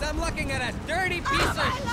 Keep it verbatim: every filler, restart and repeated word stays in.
I'm looking at a dirty piece Oh, of